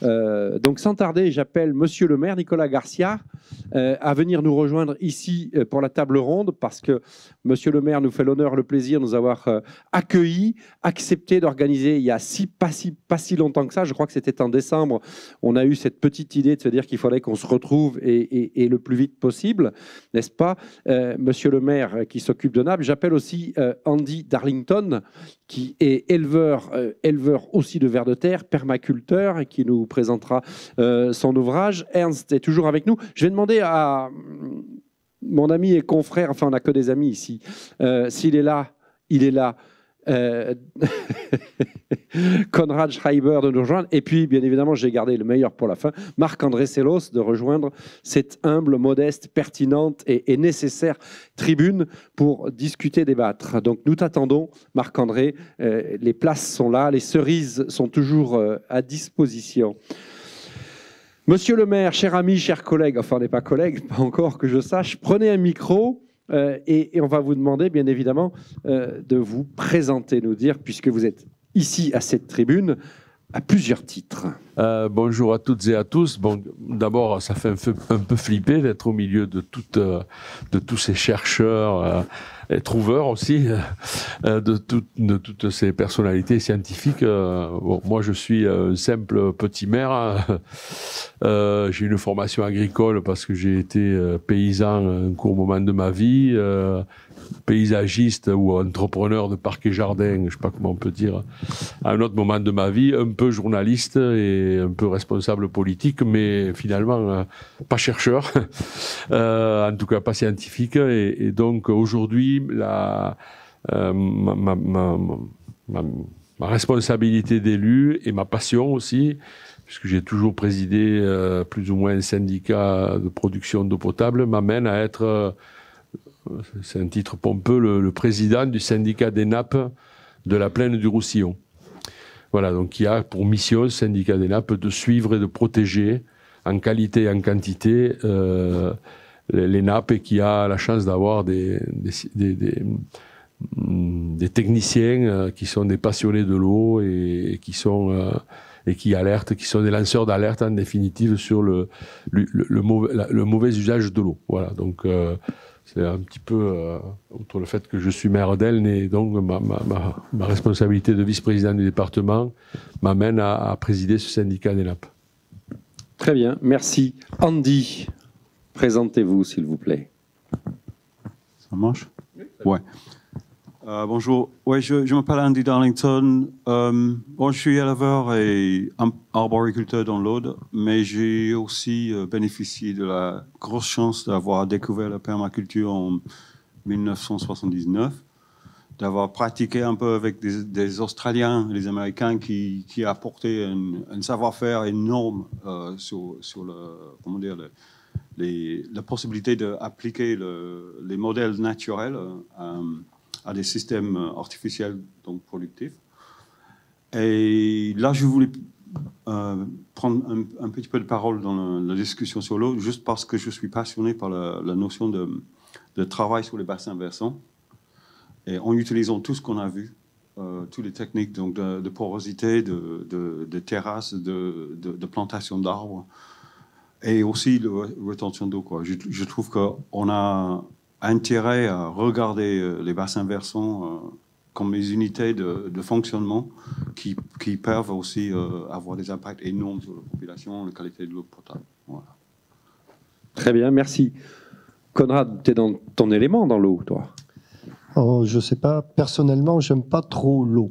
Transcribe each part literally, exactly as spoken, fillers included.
Euh, donc sans tarder, j'appelle Monsieur le maire, Nicolas Garcia, euh, à venir nous rejoindre ici euh, pour la table ronde, parce que Monsieur le maire nous fait l'honneur, le plaisir de nous avoir euh, accueillis, accepté d'organiser il y a si, pas, si, pas si longtemps que ça, je crois que c'était en décembre, on a eu cette petite idée de se dire qu'il fallait qu'on se retrouve et, et, et le plus vite possible, n'est-ce pas, euh, Monsieur le maire euh, qui s'occupe de Naples. J'appelle aussi euh, Andy Darlington, qui est éleveur, euh, éleveur aussi de vers de terre, permaculteur, et qui nous présentera euh, son ouvrage. Ernst est toujours avec nous. Je vais demander à mon ami et confrère, enfin on n'a que des amis ici, euh, s'il est là, il est là, euh, Konrad Schreiber de nous rejoindre, et puis bien évidemment j'ai gardé le meilleur pour la fin, Marc-André Sellos de rejoindre cette humble, modeste, pertinente et, et nécessaire tribune pour discuter, débattre. Donc nous t'attendons Marc-André, euh, les places sont là, les cerises sont toujours euh, à disposition. Monsieur le maire, cher ami, chers collègues, enfin on n'est pas collègues, pas encore que je sache, prenez un micro euh, et, et on va vous demander bien évidemment euh, de vous présenter, nous dire, puisque vous êtes ici à cette tribune, à plusieurs titres. Euh, bonjour à toutes et à tous. Bon, d'abord, ça fait un peu, un peu flipper d'être au milieu de, toute, euh, de tous ces chercheurs euh, et trouveurs aussi, euh, de, tout, de toutes ces personnalités scientifiques. Euh, bon, moi, je suis un simple petit maire. Hein. Euh, j'ai une formation agricole parce que j'ai été euh, paysan à un court moment de ma vie. Euh, paysagiste ou entrepreneur de parcs et jardins, je ne sais pas comment on peut dire, à un autre moment de ma vie, un peu journaliste et un peu responsable politique, mais finalement euh, pas chercheur, euh, en tout cas pas scientifique. Et, et donc aujourd'hui, la, euh, ma, ma, ma, ma, ma responsabilité d'élu et ma passion aussi, puisque j'ai toujours présidé euh, plus ou moins un syndicat de production d'eau potable, m'amène à être... Euh, c'est un titre pompeux, le, le président du syndicat des nappes de la plaine du Roussillon. Voilà, donc qui a pour mission, ce syndicat des nappes, de suivre et de protéger en qualité et en quantité euh, les, les nappes, et qui a la chance d'avoir des, des, des, des, des techniciens euh, qui sont des passionnés de l'eau et, et qui sont... Euh, et qui alertent, qui sont des lanceurs d'alerte en définitive sur le, le, le, le, mauvais, le mauvais usage de l'eau. Voilà, donc... Euh, c'est un petit peu, euh, outre le fait que je suis maire d'Elne, et donc ma, ma, ma, ma responsabilité de vice-président du département m'amène à, à présider ce syndicat des nappes. Très bien, merci. Andy, présentez-vous s'il vous plaît. Ça marche? Ouais. Euh, bonjour, ouais, je, je m'appelle Andy Darlington. Euh, bon, je suis éleveur et arboriculteur dans l'Aude, mais j'ai aussi euh, bénéficié de la grosse chance d'avoir découvert la permaculture en mille neuf cent soixante-dix-neuf, d'avoir pratiqué un peu avec des, des Australiens et des Américains qui, qui apportaient un, un savoir-faire énorme euh, sur, sur le, comment dire, le, les, la possibilité d'appliquer le, les modèles naturels euh, à des systèmes artificiels donc productifs. Et là, je voulais euh, prendre un, un petit peu de parole dans la, la discussion sur l'eau, juste parce que je suis passionné par la, la notion de, de travail sur les bassins versants, et en utilisant tout ce qu'on a vu, euh, toutes les techniques donc de, de porosité, de, de, de terrasses, de, de, de plantation d'arbres, et aussi de rétention d'eau. Je, je trouve qu'on a intérêt à regarder les bassins versants euh, comme des unités de, de fonctionnement qui, qui peuvent aussi euh, avoir des impacts énormes sur la population, la qualité de l'eau potable. Voilà. Très bien, merci. Konrad, tu es dans ton élément dans l'eau, toi? Oh, je ne sais pas, personnellement, j'aime pas trop l'eau.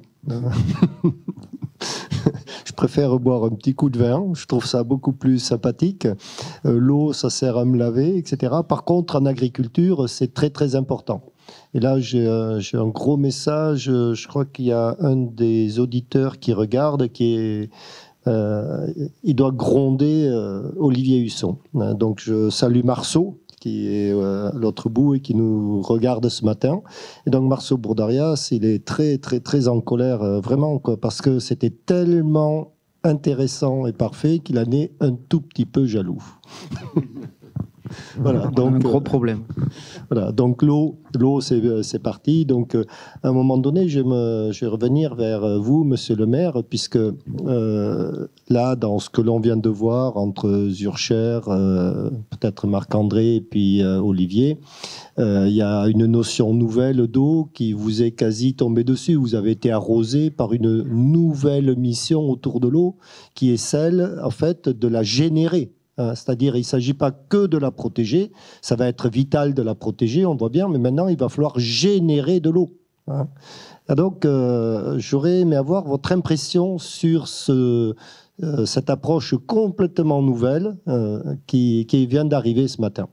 Je préfère boire un petit coup de vin, je trouve ça beaucoup plus sympathique. Euh, l'eau, ça sert à me laver, et cetera. Par contre, en agriculture, c'est très très important. Et là, j'ai euh, j'ai un gros message. Je crois qu'il y a un des auditeurs qui regarde, qui est, euh, il doit gronder euh, Olivier Husson. Donc, je salue Marceau, qui est euh, à l'autre bout et qui nous regarde ce matin. Et donc Marceau Bourdarias, il est très très très en colère, euh, vraiment, quoi, parce que c'était tellement intéressant et parfait qu'il en est un tout petit peu jaloux. Voilà, donc, un gros euh, problème. Voilà, donc l'eau, l'eau c'est parti. Donc euh, à un moment donné, je, me, je vais revenir vers vous, monsieur le maire, puisque euh, là, dans ce que l'on vient de voir entre Zurcher, euh, peut-être Marc-André et puis euh, Olivier, euh, il y a une notion nouvelle d'eau qui vous est quasi tombée dessus. Vous avez été arrosé par une nouvelle mission autour de l'eau, qui est celle, en fait, de la générer. C'est-à-dire, il ne s'agit pas que de la protéger, ça va être vital de la protéger, on voit bien, mais maintenant, il va falloir générer de l'eau. Hein. Donc, euh, j'aurais aimé avoir votre impression sur ce, euh, cette approche complètement nouvelle euh, qui, qui vient d'arriver ce matin.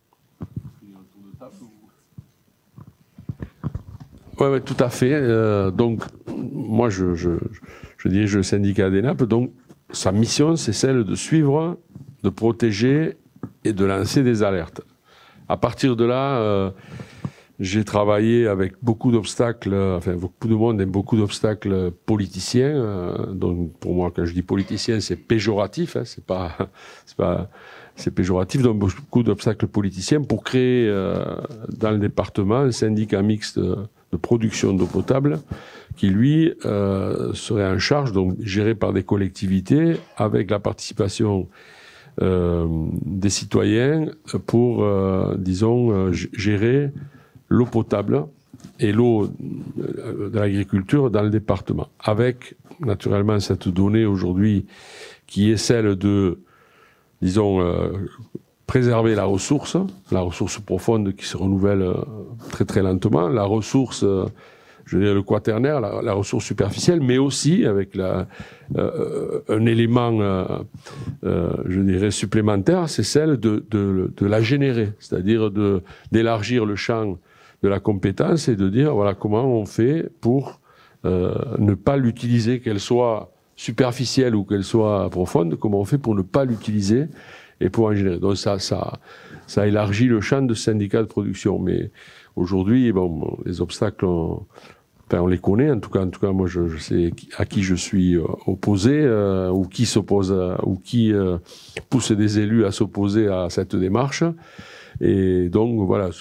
Oui, ouais, tout à fait. Euh, donc, moi, je, je, je dirige le syndicat des nappes, donc sa mission, c'est celle de suivre, de protéger et de lancer des alertes. À partir de là, euh, j'ai travaillé avec beaucoup d'obstacles, enfin beaucoup de monde et beaucoup d'obstacles politiciens. Euh, donc pour moi, quand je dis politicien, c'est péjoratif, hein, c'est pas, c'est pas, c'est péjoratif. Donc beaucoup d'obstacles politiciens pour créer euh, dans le département un syndicat mixte de, de production d'eau potable qui lui euh, serait en charge, donc géré par des collectivités avec la participation Euh, des citoyens pour, euh, disons, euh, gérer l'eau potable et l'eau de l'agriculture dans le département. Avec, naturellement, cette donnée aujourd'hui qui est celle de, disons, euh, préserver la ressource, la ressource profonde qui se renouvelle euh, très très lentement, la ressource, euh, je veux dire, le quaternaire, la, la ressource superficielle, mais aussi avec la, euh, un élément, euh, euh, je dirais, supplémentaire, c'est celle de, de, de la générer, c'est-à-dire de, d'élargir le champ de la compétence et de dire, voilà, comment on fait pour euh, ne pas l'utiliser, qu'elle soit superficielle ou qu'elle soit profonde, comment on fait pour ne pas l'utiliser et pour en générer. Donc ça, ça, ça élargit le champ de syndicats de production, mais aujourd'hui, bon, les obstacles, on, enfin, on les connaît. En tout cas, en tout cas, moi, je, je sais à qui je suis opposé, euh, ou qui s'oppose, ou qui euh, pousse des élus à s'opposer à cette démarche. Et donc, voilà,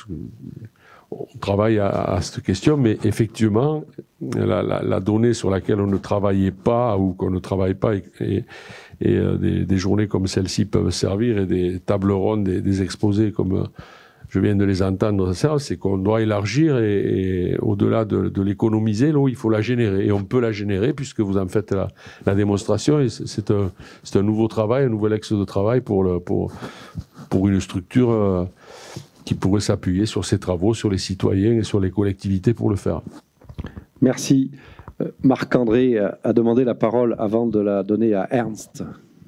on travaille à, à cette question, mais effectivement, la, la, la donnée sur laquelle on ne travaillait pas ou qu'on ne travaille pas, et, et, et euh, des, des journées comme celle-ci peuvent servir, et des tables rondes, des, des exposés comme euh, je viens de les entendre, c'est qu'on doit élargir et, et au-delà de, de l'économiser, l'eau, il faut la générer. Et on peut la générer puisque vous en faites la, la démonstration. Et c'est un, un nouveau travail, un nouvel axe de travail pour, le, pour, pour une structure euh, qui pourrait s'appuyer sur ces travaux, sur les citoyens et sur les collectivités pour le faire. Merci. Marc-André a demandé la parole avant de la donner à Ernst.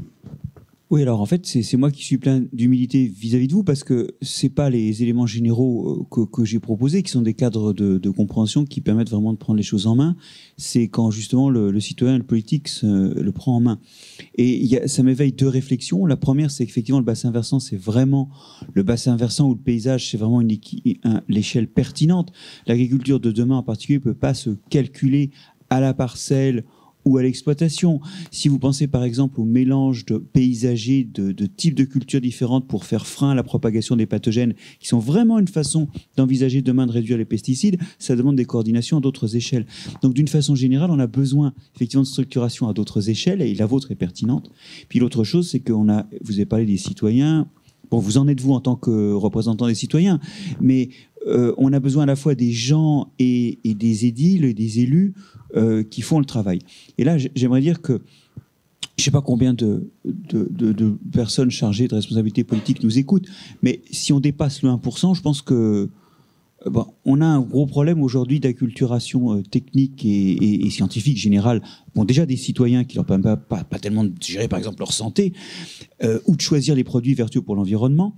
Oui, alors en fait, c'est moi qui suis plein d'humilité vis-à-vis de vous, parce que ce n'est pas les éléments généraux que, que j'ai proposés qui sont des cadres de, de compréhension qui permettent vraiment de prendre les choses en main. C'est quand justement le, le citoyen, le politique se, le prend en main. Et il y a, ça m'éveille deux réflexions. La première, c'est qu'effectivement, le bassin versant, c'est vraiment le bassin versant où le paysage, c'est vraiment l'échelle pertinente. L'agriculture de demain en particulier ne peut pas se calculer à la parcelle ou à l'exploitation. Si vous pensez par exemple au mélange de paysagers, de, de types de cultures différentes pour faire frein à la propagation des pathogènes, qui sont vraiment une façon d'envisager demain de réduire les pesticides, ça demande des coordinations à d'autres échelles. Donc d'une façon générale, on a besoin effectivement de structuration à d'autres échelles, et la vôtre est pertinente. Puis l'autre chose, c'est qu'on a, vous avez parlé des citoyens. Bon, vous en êtes vous en tant que représentant des citoyens, mais euh, on a besoin à la fois des gens et, et des édiles et des élus euh, qui font le travail. Et là, j'aimerais dire que je ne sais pas combien de, de, de, de personnes chargées de responsabilités politiques nous écoutent, mais si on dépasse le un pour cent, je pense que bon, on a un gros problème aujourd'hui d'acculturation euh, technique et, et, et scientifique générale. Bon, déjà des citoyens qui leur permettent pas, pas, pas tellement de gérer par exemple leur santé, euh, ou de choisir les produits vertueux pour l'environnement.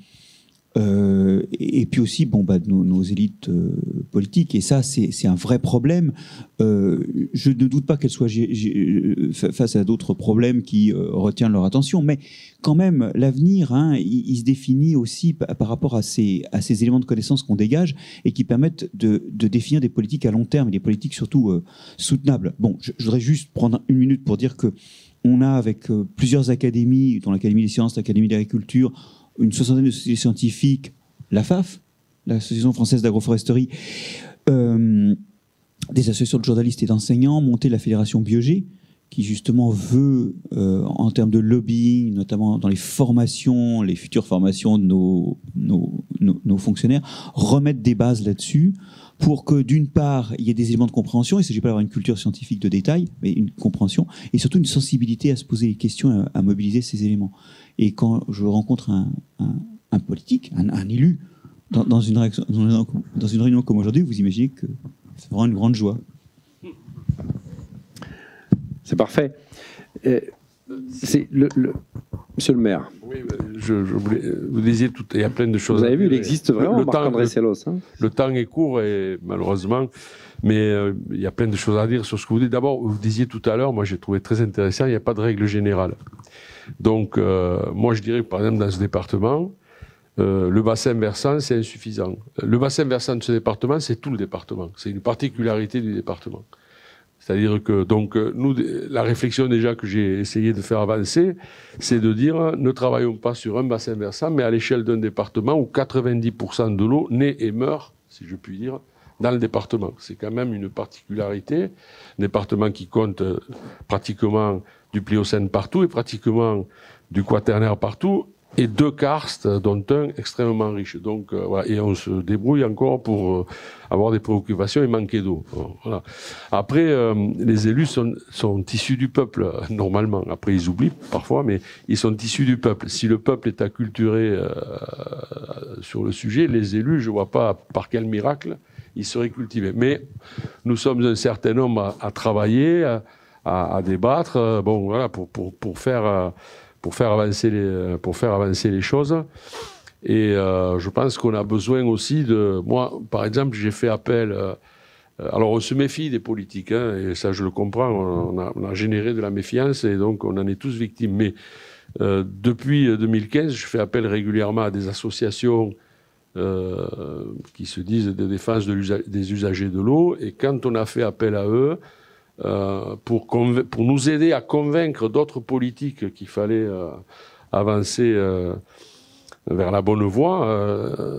Euh, et, et puis aussi bon, bah, nos, nos élites euh, politiques, et ça c'est un vrai problème. Euh, je ne doute pas qu'elles soient face à d'autres problèmes qui euh, retiennent leur attention, mais quand même l'avenir, hein, il, il se définit aussi par, par rapport à ces, à ces éléments de connaissance qu'on dégage et qui permettent de, de définir des politiques à long terme, et des politiques surtout euh, soutenables. Bon, je, je voudrais juste prendre une minute pour dire que on a avec euh, plusieurs académies, dont l'Académie des sciences, l'Académie d'agriculture, une soixantaine de sociétés scientifiques, la F A F, l'Association française d'agroforesterie, euh, des associations de journalistes et d'enseignants, monter la fédération Biogé, qui justement veut, euh, en termes de lobbying, notamment dans les formations, les futures formations de nos, nos, nos, nos fonctionnaires, remettre des bases là-dessus pour que, d'une part, il y ait des éléments de compréhension. Il ne s'agit pas d'avoir une culture scientifique de détail, mais une compréhension, et surtout une sensibilité à se poser les questions, à, à mobiliser ces éléments. Et quand je rencontre un, un, un politique, un, un élu, dans, dans, une réaction, dans une réunion comme aujourd'hui, vous imaginez que c'est vraiment une grande joie. C'est parfait. Euh, c'est le, le, Monsieur le maire. Oui, je, je voulais, vous disiez tout, il y a plein de choses. Vous avez vu, il existe vraiment le, le Marc-André Sellos. Hein. Le temps est court, et malheureusement, mais euh, il y a plein de choses à dire sur ce que vous dites. D'abord, vous disiez tout à l'heure, moi j'ai trouvé très intéressant, il n'y a pas de règle générale. Donc, euh, moi je dirais que par exemple dans ce département, euh, le bassin versant c'est insuffisant. Le bassin versant de ce département, c'est tout le département. C'est une particularité du département. C'est-à-dire que, donc, nous, la réflexion déjà que j'ai essayé de faire avancer, c'est de dire, ne travaillons pas sur un bassin versant, mais à l'échelle d'un département où quatre-vingt-dix pour cent de l'eau naît et meurt, si je puis dire, dans le département. C'est quand même une particularité. Un département qui compte pratiquement du Pliocène partout et pratiquement du Quaternaire partout, et deux karstes, dont un extrêmement riche. Donc, euh, voilà. Et on se débrouille encore pour euh, avoir des préoccupations et manquer d'eau. Voilà. Après, euh, les élus sont, sont issus du peuple, normalement. Après, ils oublient parfois, mais ils sont issus du peuple. Si le peuple est acculturé euh, sur le sujet, les élus, je ne vois pas par quel miracle ils seraient cultivés. Mais nous sommes un certain nombre à, à travailler, à, à, à débattre, euh, bon, voilà, pour, pour, pour faire... Euh, pour faire avancer les, pour faire avancer les choses. Et euh, je pense qu'on a besoin aussi de... Moi, par exemple, j'ai fait appel... Euh, alors, on se méfie des politiques, hein, et ça, je le comprends. On a, on a généré de la méfiance, et donc on en est tous victimes. Mais euh, depuis deux mille quinze, je fais appel régulièrement à des associations euh, qui se disent de défense de l'usa- des usagers de l'eau. Et quand on a fait appel à eux, Euh, pour, pour nous aider à convaincre d'autres politiques qu'il fallait euh, avancer euh, vers la bonne voie, euh,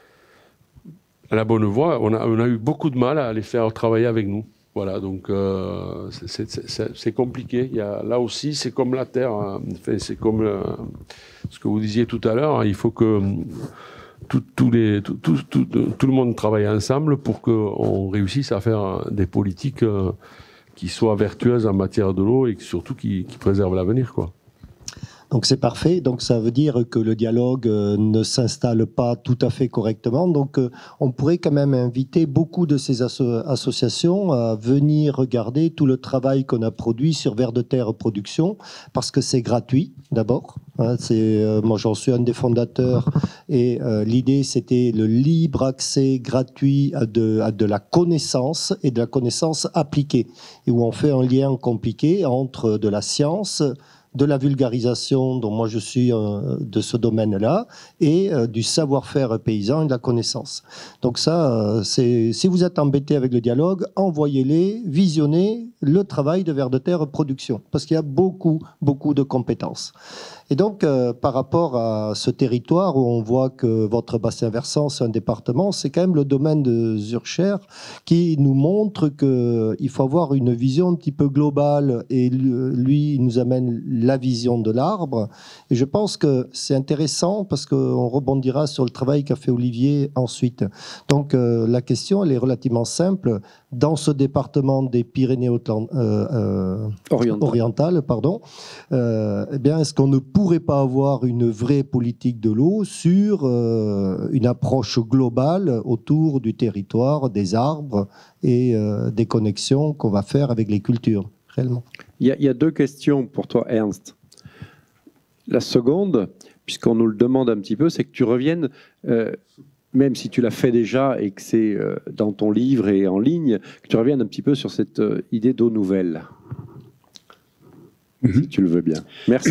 la bonne voie, on a, on a eu beaucoup de mal à les faire travailler avec nous. Voilà, donc euh, c'est, c'est, c'est, c'est compliqué. Il y a, là aussi, c'est comme la terre. Hein. Enfin, c'est comme euh, ce que vous disiez tout à l'heure. Hein. Il faut que tout, tout, les, tout, tout, tout, tout le monde travaille ensemble pour qu'on réussisse à faire des politiques euh, qui soient vertueuses en matière de l'eau et surtout qui, qui préservent l'avenir, quoi. Donc c'est parfait. Donc ça veut dire que le dialogue euh, ne s'installe pas tout à fait correctement. Donc euh, on pourrait quand même inviter beaucoup de ces asso- associations à venir regarder tout le travail qu'on a produit sur Vers de Terre Production, parce que c'est gratuit d'abord. Hein, c'est, euh, moi j'en suis un des fondateurs, et euh, l'idée c'était le libre accès gratuit à de, à de la connaissance, et de la connaissance appliquée, et où on fait un lien compliqué entre de la science, de la vulgarisation, dont moi je suis euh, de ce domaine-là, et euh, du savoir-faire paysan et de la connaissance. Donc ça, euh, c'est, si vous êtes embêté avec le dialogue, envoyez-les, visionnez le travail de Vers de Terre Production, parce qu'il y a beaucoup, beaucoup de compétences. Et donc, euh, par rapport à ce territoire où on voit que votre bassin versant, c'est un département, c'est quand même le domaine de Zurcher qui nous montre qu'il faut avoir une vision un petit peu globale, et lui, il nous amène la vision de l'arbre. Et je pense que c'est intéressant parce qu'on rebondira sur le travail qu'a fait Olivier ensuite. Donc, euh, la question, elle est relativement simple. Dans ce département des Pyrénées euh, euh, Orientales, orientales pardon, euh, eh bien, est-ce qu'on ne pourrait pas avoir une vraie politique de l'eau sur euh, une approche globale autour du territoire, des arbres et euh, des connexions qu'on va faire avec les cultures, réellement? Il y a, il y a deux questions pour toi, Ernst. La seconde, puisqu'on nous le demande un petit peu, c'est que tu reviennes... Euh, même si tu l'as fait déjà et que c'est euh, dans ton livre et en ligne, que tu reviennes un petit peu sur cette euh, idée d'eau nouvelle. Mm-hmm. Si tu le veux bien. Merci.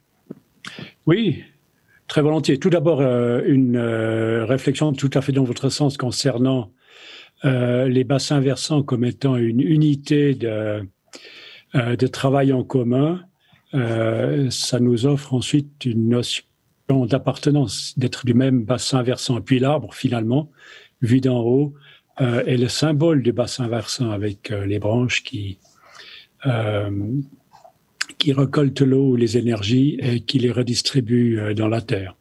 Oui, très volontiers. Tout d'abord, euh, une euh, réflexion tout à fait dans votre sens concernant euh, les bassins versants comme étant une unité de, euh, de travail en commun. Euh, ça nous offre ensuite une notion d'appartenance, d'être du même bassin versant. Et puis l'arbre, finalement, vu d'en haut, euh, est le symbole du bassin versant avec euh, les branches qui, euh, qui récoltent l'eau ou les énergies et qui les redistribuent euh, dans la terre.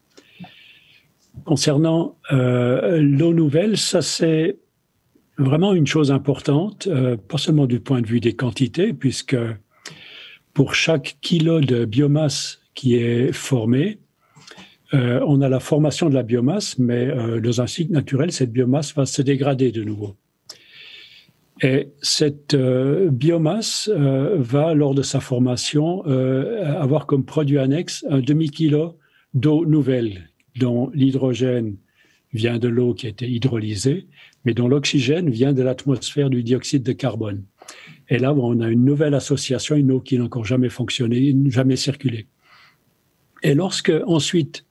Concernant euh, l'eau nouvelle, ça c'est vraiment une chose importante, euh, pas seulement du point de vue des quantités, puisque pour chaque kilo de biomasse qui est formé, euh, on a la formation de la biomasse, mais euh, dans un cycle naturel, cette biomasse va se dégrader de nouveau. Et cette euh, biomasse euh, va, lors de sa formation, euh, avoir comme produit annexe un demi-kilo d'eau nouvelle, dont l'hydrogène vient de l'eau qui a été hydrolysée, mais dont l'oxygène vient de l'atmosphère du dioxyde de carbone. Et là, on a une nouvelle association, une eau qui n'a encore jamais fonctionné, jamais circulé. Et lorsque, ensuite,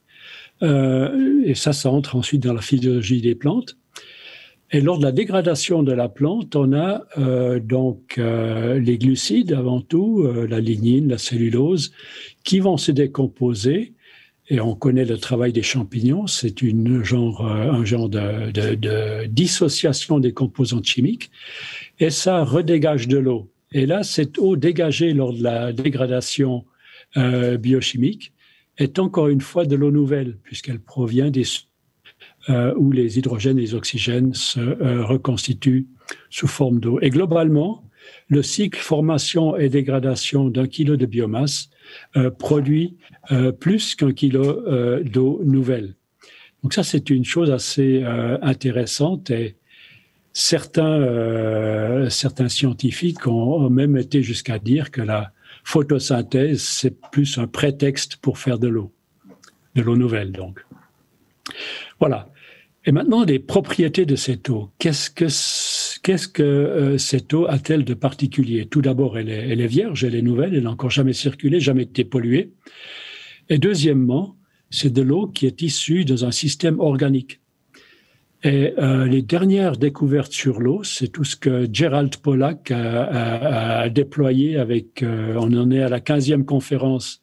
euh, et ça, ça entre ensuite dans la physiologie des plantes, et lors de la dégradation de la plante, on a euh, donc euh, les glucides avant tout, euh, la lignine, la cellulose, qui vont se décomposer. Et on connaît le travail des champignons, c'est une genre, un genre de, de, de dissociation des composantes chimiques, et ça redégage de l'eau. Et là, cette eau dégagée lors de la dégradation euh, biochimique est encore une fois de l'eau nouvelle, puisqu'elle provient des euh, où les hydrogènes et les oxygènes se euh, reconstituent sous forme d'eau. Et globalement, le cycle formation et dégradation d'un kilo de biomasse euh, produit euh, plus qu'un kilo euh, d'eau nouvelle. Donc ça, c'est une chose assez euh, intéressante et certains, euh, certains scientifiques ont, ont même été jusqu'à dire que la photosynthèse, c'est plus un prétexte pour faire de l'eau, de l'eau nouvelle donc. Voilà. Et maintenant, les propriétés de cette eau. Qu'est-ce que, qu'est-ce que euh, cette eau a-t-elle de particulier? Tout d'abord, elle est, elle est vierge, elle est nouvelle, elle n'a encore jamais circulé, jamais été polluée. Et deuxièmement, c'est de l'eau qui est issue dans un système organique. Et euh, les dernières découvertes sur l'eau, c'est tout ce que Gerald Pollack a, a, a déployé avec, euh, on en est à la quinzième conférence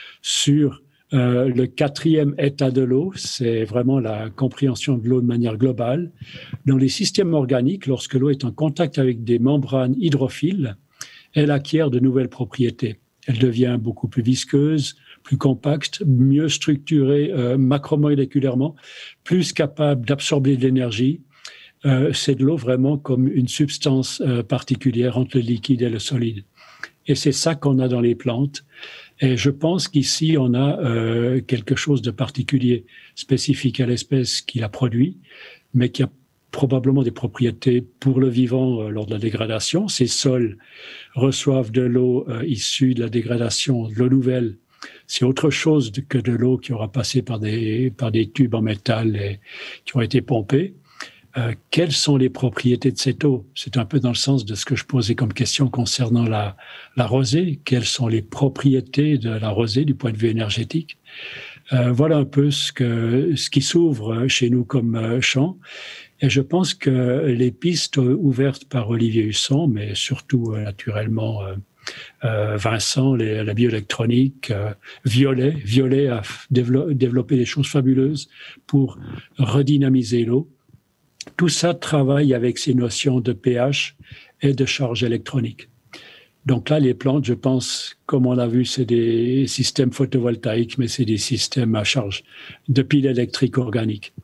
sur Euh, le quatrième état de l'eau, c'est vraiment la compréhension de l'eau de manière globale. Dans les systèmes organiques, lorsque l'eau est en contact avec des membranes hydrophiles, elle acquiert de nouvelles propriétés. Elle devient beaucoup plus visqueuse, plus compacte, mieux structurée euh, macromoléculairement, plus capable d'absorber de l'énergie. Euh, c'est de l'eau vraiment comme une substance euh, particulière entre le liquide et le solide. Et c'est ça qu'on a dans les plantes. Et je pense qu'ici, on a euh, quelque chose de particulier, spécifique à l'espèce qui la produit, mais qui a probablement des propriétés pour le vivant euh, lors de la dégradation. Ces sols reçoivent de l'eau euh, issue de la dégradation, de l'eau nouvelle. C'est autre chose que de l'eau qui aura passé par des, par des tubes en métal et qui ont été pompés. Euh, quelles sont les propriétés de cette eau? C'est un peu dans le sens de ce que je posais comme question concernant la, la rosée. Quelles sont les propriétés de la rosée du point de vue énergétique? Euh, voilà un peu ce, que, ce qui s'ouvre chez nous comme euh, champ. Et je pense que les pistes ouvertes par Olivier Husson, mais surtout euh, naturellement euh, euh, Vincent, les, la bioélectronique, euh, Violet, Violet a dévelop, développé des choses fabuleuses pour redynamiser l'eau. Tout ça travaille avec ces notions de pH et de charge électronique. Donc là, les plantes, je pense, comme on l'a vu, c'est des systèmes photovoltaïques, mais c'est des systèmes à charge de piles électriques organiques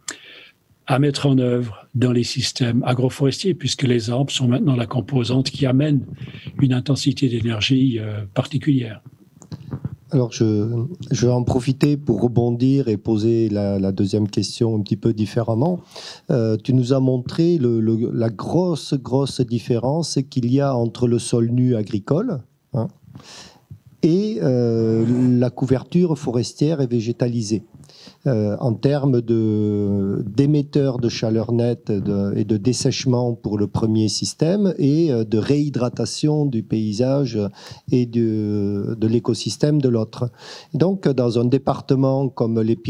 à mettre en œuvre dans les systèmes agroforestiers, puisque les arbres sont maintenant la composante qui amène une intensité d'énergie euh, particulière. Alors, je, je vais en profiter pour rebondir et poser la, la deuxième question un petit peu différemment. Euh, tu nous as montré le, le, la grosse, grosse différence qu'il y a entre le sol nu agricole hein, et euh, la couverture forestière et végétalisée. Euh, en termes de, d'émetteurs de chaleur nette de, et de dessèchement pour le premier système et euh, de réhydratation du paysage et de, de l'écosystème de l'autre. Donc, dans un département comme les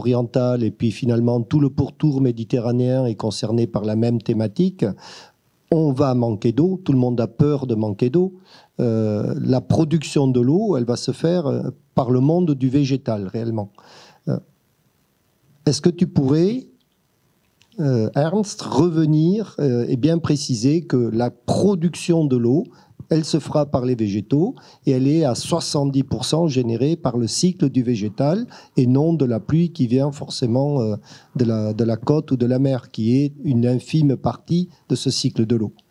Pyrénées-Orientales et puis finalement tout le pourtour méditerranéen est concerné par la même thématique, on va manquer d'eau, tout le monde a peur de manquer d'eau. Euh, la production de l'eau, elle va se faire euh, par le monde du végétal, réellement. Euh, est-ce que tu pourrais, euh, Ernst, revenir euh, et bien préciser que la production de l'eau, elle se fera par les végétaux et elle est à soixante-dix pour cent générée par le cycle du végétal et non de la pluie qui vient forcément euh, de la, de la côte ou de la mer, qui est une infime partie de ce cycle de l'eau.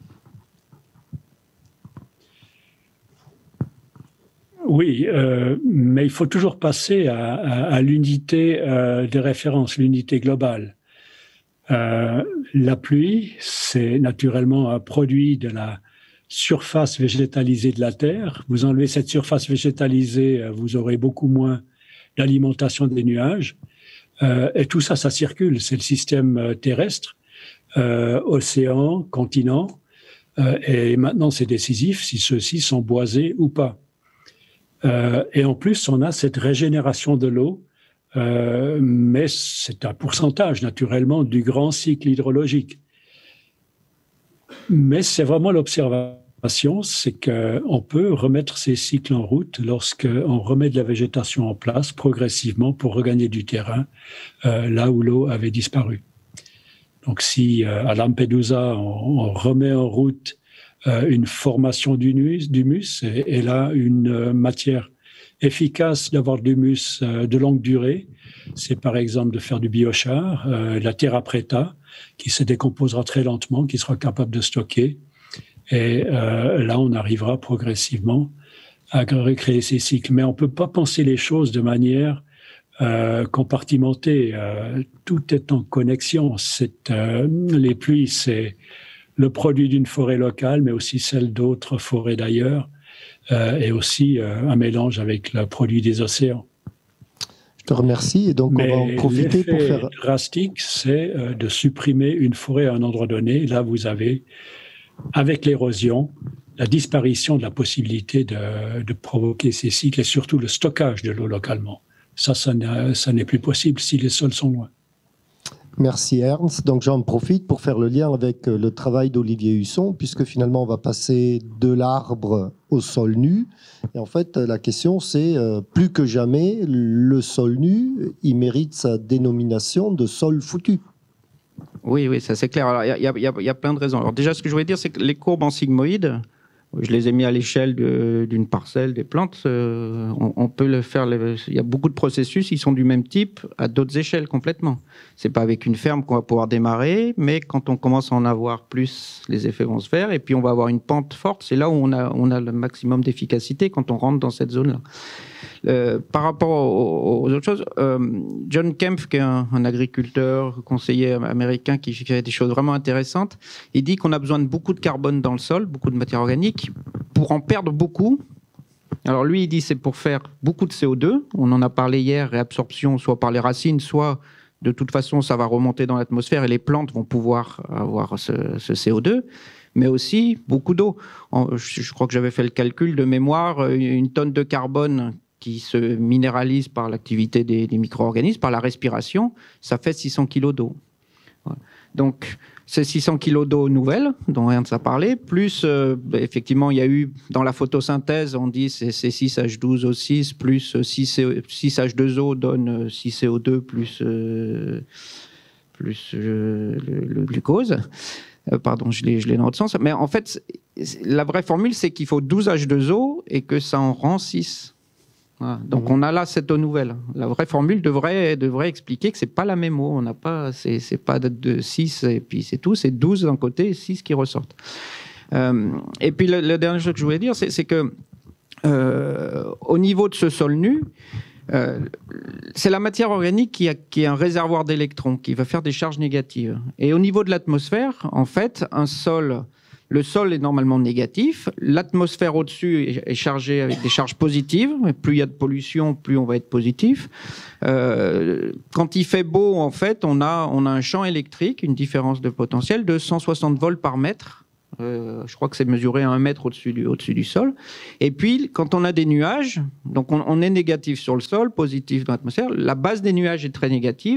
Oui, euh, mais il faut toujours passer à, à, à l'unité euh, de référence, l'unité globale. Euh, la pluie, c'est naturellement un produit de la surface végétalisée de la Terre. Vous enlevez cette surface végétalisée, vous aurez beaucoup moins d'alimentation des nuages. Euh, et tout ça, ça circule. C'est le système terrestre, euh, océan, continent. Euh, et maintenant, c'est décisif si ceux-ci sont boisés ou pas. Euh, et en plus, on a cette régénération de l'eau, euh, mais c'est un pourcentage, naturellement, du grand cycle hydrologique. Mais c'est vraiment l'observation, c'est qu'on peut remettre ces cycles en route lorsqu'on remet de la végétation en place progressivement pour regagner du terrain euh, là où l'eau avait disparu. Donc si euh, à Lampedusa, on, on remet en route euh, une formation d'humus, d'humus et, et là une euh, matière efficace d'avoir de l'humus euh, de longue durée, c'est par exemple de faire du biochar, euh, la terra preta, qui se décomposera très lentement, qui sera capable de stocker. Et euh, là, on arrivera progressivement à recréer ces cycles. Mais on ne peut pas penser les choses de manière euh, compartimentée. Euh, tout est en connexion. C'est, euh, les pluies, c'est le produit d'une forêt locale, mais aussi celle d'autres forêts d'ailleurs, euh, et aussi euh, un mélange avec le produit des océans. Je te remercie. Et donc, Mais on va en profiter pour faire... l'effet drastique, c'est euh, de supprimer une forêt à un endroit donné. Là, vous avez, avec l'érosion, la disparition de la possibilité de, de provoquer ces cycles et surtout le stockage de l'eau localement. Ça, ça, ça n'est plus possible si les sols sont loin. Merci Ernst. Donc j'en profite pour faire le lien avec le travail d'Olivier Husson, puisque finalement on va passer de l'arbre au sol nu. Et en fait, la question c'est, euh, plus que jamais, le sol nu, il mérite sa dénomination de sol foutu. Oui, oui, ça c'est clair. Alors, il y, y, y, y a plein de raisons. Alors déjà, ce que je voulais dire, c'est que les courbes en sigmoïdes, je les ai mis à l'échelle d'une parcelle des plantes. Euh, on, on peut le faire. Le, il y a beaucoup de processus, ils sont du même type à d'autres échelles complètement. C'est pas avec une ferme qu'on va pouvoir démarrer, mais quand on commence à en avoir plus, les effets vont se faire. Et puis on va avoir une pente forte. C'est là où on a, on a le maximum d'efficacité quand on rentre dans cette zone-là. Euh, par rapport aux, aux autres choses, euh, John Kempf, qui est un, un agriculteur, conseiller américain qui fait des choses vraiment intéressantes, il dit qu'on a besoin de beaucoup de carbone dans le sol, beaucoup de matière organique, pour en perdre beaucoup. Alors lui, il dit c'est pour faire beaucoup de C O deux. On en a parlé hier, réabsorption soit par les racines, soit de toute façon ça va remonter dans l'atmosphère et les plantes vont pouvoir avoir ce, ce C O deux. Mais aussi beaucoup d'eau. Je crois que j'avais fait le calcul de mémoire, une tonne de carbone qui se minéralise par l'activité des, des micro-organismes, par la respiration, ça fait six cents kilos d'eau. Voilà. Donc, ces six cents kilos d'eau nouvelle, dont Ernst a parlé, plus, euh, effectivement, il y a eu, dans la photosynthèse, on dit c'est six H douze O six, plus six H deux O donne six C O deux, plus, euh, plus euh, le, le glucose. Euh, pardon, je l'ai dans l'autre sens. Mais en fait, la vraie formule, c'est qu'il faut douze H deux O et que ça en rend six. Voilà. Donc mmh. on a là cette eau nouvelle. La vraie formule devrait, devrait expliquer que c'est pas la même eau. On n'a pas, c'est, c'est pas de, de six et puis c'est tout. C'est douze d'un côté et six qui ressortent. Euh, et puis le, le dernier chose que je voulais dire, c'est, c'est que euh, au niveau de ce sol nu, euh, c'est la matière organique qui, a, qui est un réservoir d'électrons, qui va faire des charges négatives. Et au niveau de l'atmosphère, en fait, un sol... Le sol est normalement négatif, l'atmosphère au-dessus est chargée avec des charges positives, et plus il y a de pollution, plus on va être positif. Euh, quand il fait beau, en fait, on a, on a un champ électrique, une différence de potentiel de cent soixante volts par mètre. Euh, je crois que c'est mesuré à un mètre au-dessus du, au-dessus du sol. Et puis, quand on a des nuages, donc on, on est négatif sur le sol, positif dans l'atmosphère, la base des nuages est très négative.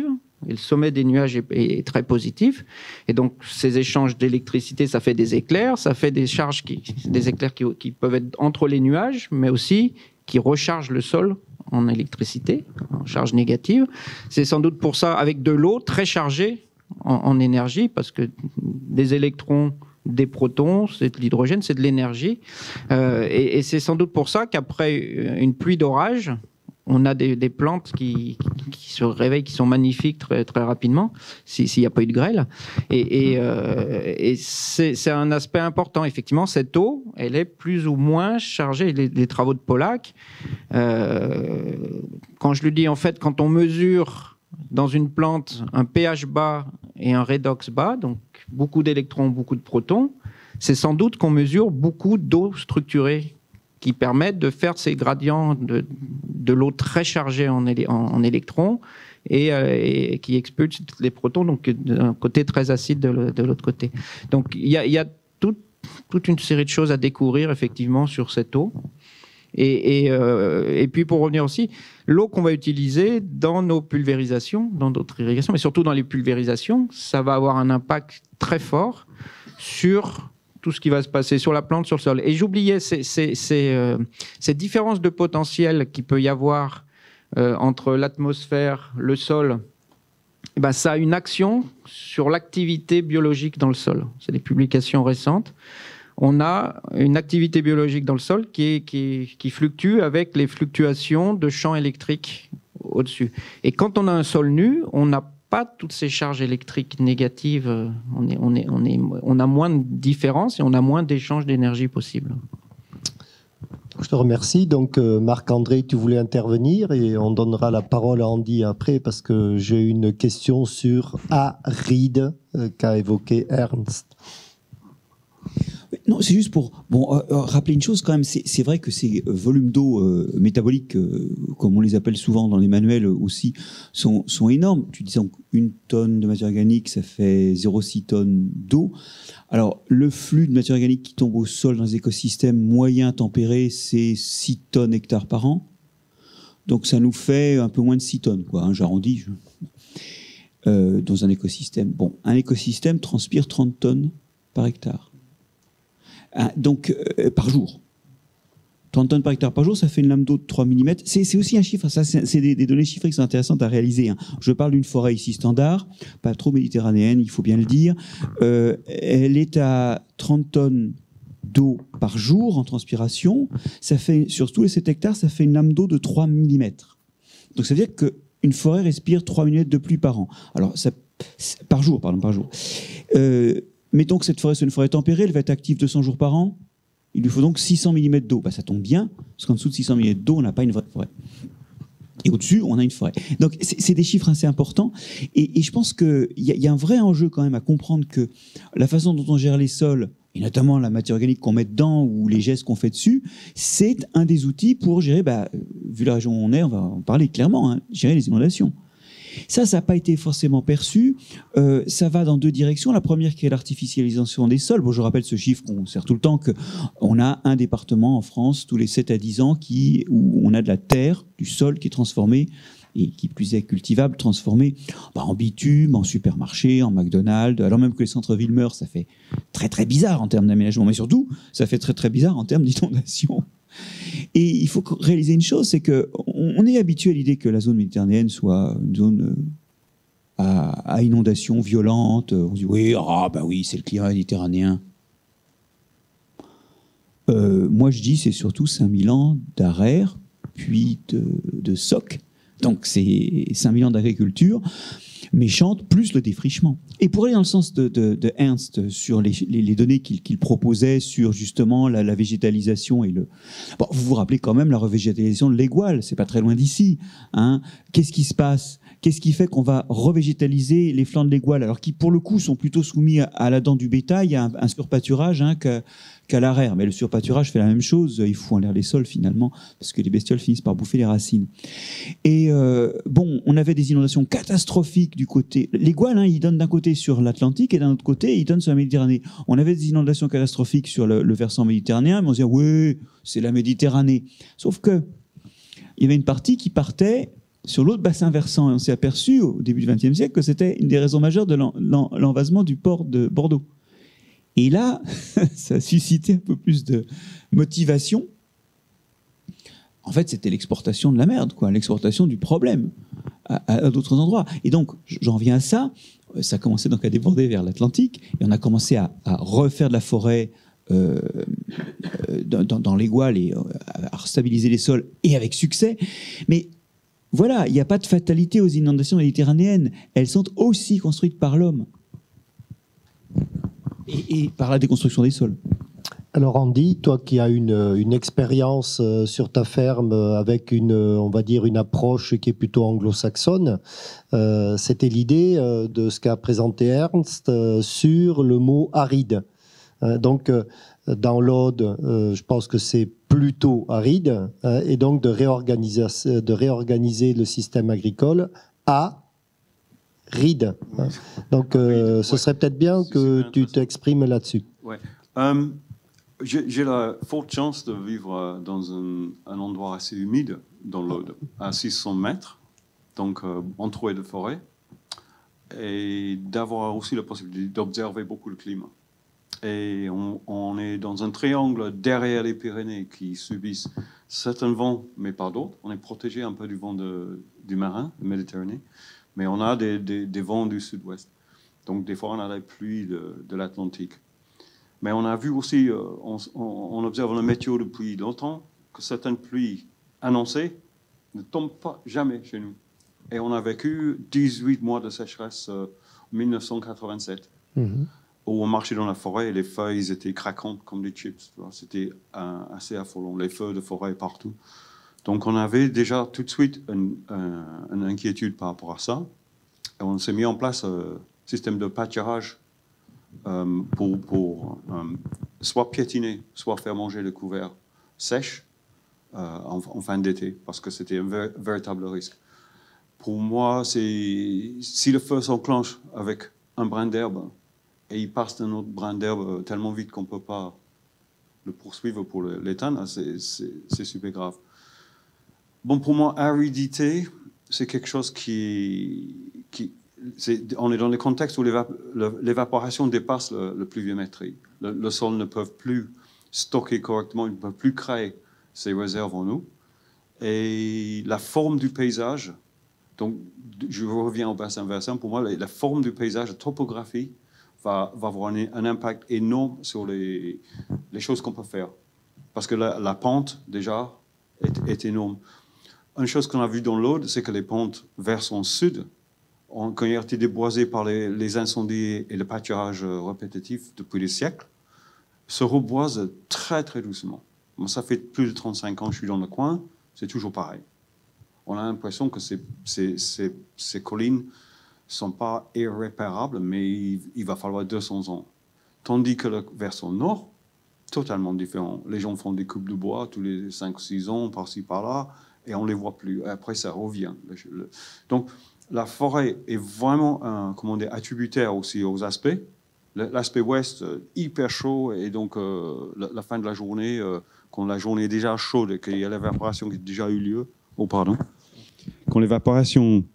et le sommet des nuages est, est très positif. Et donc, ces échanges d'électricité, ça fait des éclairs, ça fait des charges, qui, des éclairs qui, qui peuvent être entre les nuages, mais aussi qui rechargent le sol en électricité, en charge négative. C'est sans doute pour ça, avec de l'eau très chargée en, en énergie, parce que des électrons, des protons, c'est de l'hydrogène, c'est de l'énergie. Euh, et, et c'est sans doute pour ça qu'après une pluie d'orage, on a des, des plantes qui, qui, qui se réveillent, qui sont magnifiques très, très rapidement, s'il n'y a pas eu de grêle. Et, et, euh, et c'est, c'est un aspect important. Effectivement, cette eau, elle est plus ou moins chargée. Les, les travaux de Pollack, euh, quand je lui dis, en fait, quand on mesure dans une plante un pH bas et un redox bas, donc beaucoup d'électrons, beaucoup de protons, c'est sans doute qu'on mesure beaucoup d'eau structurée qui permettent de faire ces gradients de, de l'eau très chargée en, éle- en, en électrons et, euh, et qui expulse les protons, donc d'un côté très acide de, le, de l'autre côté. Donc il y a, y a tout, toute une série de choses à découvrir effectivement sur cette eau. Et, et, euh, et puis pour revenir aussi, l'eau qu'on va utiliser dans nos pulvérisations, dans d'autres irrigations, mais surtout dans les pulvérisations, ça va avoir un impact très fort sur tout ce qui va se passer sur la plante, sur le sol. Et j'oubliais ces, ces, ces, euh, ces différences de potentiel qu'il peut y avoir euh, entre l'atmosphère, le sol. Et ben, ça a une action sur l'activité biologique dans le sol. C'est des publications récentes. On a une activité biologique dans le sol qui, est, qui, qui fluctue avec les fluctuations de champs électriques au-dessus. Et quand on a un sol nu, on n'a pas toutes ces charges électriques négatives. On, est, on, est, on, est, on a moins de différences et on a moins d'échanges d'énergie possibles. Je te remercie. Donc, euh, Marc-André, tu voulais intervenir et on donnera la parole à Andy après parce que j'ai une question sur A-Read euh, qu'a évoqué Ernst. Non, c'est juste pour bon, euh, rappeler une chose quand même. C'est, c'est vrai que ces volumes d'eau euh, métaboliques, euh, comme on les appelle souvent dans les manuels aussi, sont, sont énormes. Tu disais une tonne de matière organique, ça fait zéro virgule six tonnes d'eau. Alors, le flux de matière organique qui tombe au sol dans les écosystèmes moyens tempérés, c'est six tonnes hectares par an. Donc, ça nous fait un peu moins de six tonnes, quoi. Hein, j'arrondis. Je... Euh, dans un écosystème. Bon, un écosystème transpire trente tonnes par hectare. Donc, euh, par jour. trente tonnes par hectare par jour, ça fait une lame d'eau de trois millimètres. C'est, c'est aussi un chiffre, ça, c'est, c'est des, des données chiffrées qui sont intéressantes à réaliser. Hein. Je parle d'une forêt ici standard, pas trop méditerranéenne, il faut bien le dire. Euh, elle est à trente tonnes d'eau par jour en transpiration. Ça fait, sur tous les sept hectares, ça fait une lame d'eau de trois millimètres. Donc, ça veut dire qu'une forêt respire trois millimètres de pluie par an. Alors, ça, par jour, pardon, par jour. Euh, Mettons que cette forêt soit une forêt tempérée, elle va être active deux cents jours par an. Il lui faut donc six cents millimètres d'eau. Bah, ça tombe bien, parce qu'en dessous de six cents millimètres d'eau, on n'a pas une vraie forêt. Et au-dessus, on a une forêt. Donc, c'est, c'est des chiffres assez importants. Et, et je pense qu'il y, y a un vrai enjeu quand même à comprendre que la façon dont on gère les sols, et notamment la matière organique qu'on met dedans ou les gestes qu'on fait dessus, c'est un des outils pour gérer, bah, vu la région où on est, on va en parler clairement, hein, gérer les inondations. Ça, ça n'a pas été forcément perçu. Euh, ça va dans deux directions. La première qui est l'artificialisation des sols. Bon, je rappelle ce chiffre qu'on sert tout le temps, qu'on a un département en France tous les sept à dix ans qui, où on a de la terre, du sol qui est transformé et qui plus est cultivable, transformé bah, en bitume, en supermarché, en McDonald's. Alors même que les centres-villes meurent, ça fait très très bizarre en termes d'aménagement. Mais surtout, ça fait très très bizarre en termes d'inondation. Et il faut réaliser une chose, c'est qu'on est habitué à l'idée que la zone méditerranéenne soit une zone à, à inondation violente. On se dit oui, ah bah oui, c'est le climat méditerranéen. Euh, moi, je dis c'est surtout cinq mille ans d'arrêt, puis de, de soc. Donc c'est cinq mille ans d'agriculture méchante, plus le défrichement. Et pour aller dans le sens de, de, de Ernst sur les, les, les données qu'il, qu'il proposait sur justement la, la végétalisation et le... Bon, vous vous rappelez quand même la revégétalisation de l'Aigual, c'est pas très loin d'ici. Hein. Qu'est-ce qui se passe ? Qu'est-ce qui fait qu'on va revégétaliser les flancs de l'Aigual, alors qui pour le coup sont plutôt soumis à, à la dent du bétail, il y a un, un surpâturage hein, qu'à, qu'à l'arrière. Mais le surpâturage fait la même chose, il fout en l'air les sols finalement, parce que les bestioles finissent par bouffer les racines. Et euh, bon, on avait des inondations catastrophiques du côté... L'Aigual, hein, il donne d'un côté sur l'Atlantique et d'un autre côté, il donne sur la Méditerranée. On avait des inondations catastrophiques sur le, le versant méditerranéen, mais on se disait, oui, c'est la Méditerranée. Sauf que il y avait une partie qui partait sur l'autre bassin versant. Et on s'est aperçu au début du vingtième siècle que c'était une des raisons majeures de l'en- l'en- l'envasement du port de Bordeaux. Et là, ça a suscité un peu plus de motivation. En fait, c'était l'exportation de la merde, quoi, l'exportation du problème à, à, à d'autres endroits. Et donc, j'en viens à ça. Ça a commencé donc à déborder vers l'Atlantique, et on a commencé à, à refaire de la forêt euh, euh, dans, dans les Gouales et à stabiliser les sols, et avec succès. Mais voilà, il n'y a pas de fatalité aux inondations méditerranéennes. Elles sont aussi construites par l'homme et, et par la déconstruction des sols. Alors Andy, toi qui as une, une expérience euh, sur ta ferme euh, avec une, euh, on va dire une approche qui est plutôt anglo-saxonne, euh, c'était l'idée euh, de ce qu'a présenté Ernst euh, sur le mot aride. Euh, donc euh, dans l'Aude, euh, je pense que c'est plutôt aride, euh, et donc de réorganiser, de réorganiser le système agricole à ride. Hein. Donc euh, Ride, ce ouais. serait peut-être bien C'est que super tu intéressant. t'exprimes là-dessus. Ouais. Euh, J'ai j'ai la forte chance de vivre euh, dans un, un endroit assez humide dans l'Aude, à six cents mètres, donc euh, entouré de forêt, et d'avoir aussi la possibilité d'observer beaucoup le climat. Et on, on est dans un triangle derrière les Pyrénées qui subissent certains vents, mais pas d'autres. On est protégé un peu du vent de, du marin, de Méditerranée, mais on a des, des, des vents du sud-ouest. Donc des fois, on a les pluies de, de l'Atlantique. Mais on a vu aussi, euh, on, on observe le météo depuis longtemps, que certaines pluies annoncées ne tombent pas jamais chez nous. Et on a vécu dix-huit mois de sécheresse euh, en mille neuf cent quatre-vingt-sept, Mmh. où on marchait dans la forêt et les feuilles étaient craquantes comme des chips. C'était euh, assez affolant, les feux de forêt partout. Donc on avait déjà tout de suite une, un, une inquiétude par rapport à ça. Et on s'est mis en place un système de pâturage Euh, pour, pour euh, soit piétiner, soit faire manger le couvert sèche euh, en, en fin d'été, parce que c'était un ver- véritable risque. Pour moi, c'est si le feu s'enclenche avec un brin d'herbe et il passe d'un autre brin d'herbe tellement vite qu'on ne peut pas le poursuivre pour le- l'éteindre, c'est, c'est, c'est super grave. Bon, pour moi, aridité, c'est quelque chose qui... qui C'est, on est dans des contextes où l'évap- le- l'évaporation dépasse le, le pluviométrie. Le, le sol ne peut plus stocker correctement, il ne peut plus créer ses réserves en eau. Et la forme du paysage, donc je reviens au bassin versant, pour moi, la, la forme du paysage, la topographie, va, va avoir un, un impact énorme sur les, les choses qu'on peut faire. Parce que la, la pente, déjà, est, est énorme. Une chose qu'on a vue dans l'Aude, c'est que les pentes versant sud, quand il a été déboisé par les, les incendies et le pâturage répétitif depuis des siècles, se reboise très très doucement. Moi, ça fait plus de trente-cinq ans que je suis dans le coin, c'est toujours pareil. On a l'impression que ces, ces, ces, ces collines ne sont pas irréparables, mais il, il va falloir deux cents ans. Tandis que le versant nord, totalement différent. Les gens font des coupes de bois tous les cinq six ans, par-ci par-là, et on ne les voit plus. Après, ça revient. Donc, la forêt est vraiment un, comment dire, attributaire aussi aux aspects. L'aspect ouest, hyper chaud, et donc euh, la, la fin de la journée, euh, quand la journée est déjà chaude et qu'il y a l'évaporation qui a déjà eu lieu. Oh, pardon. Quand l'évaporation...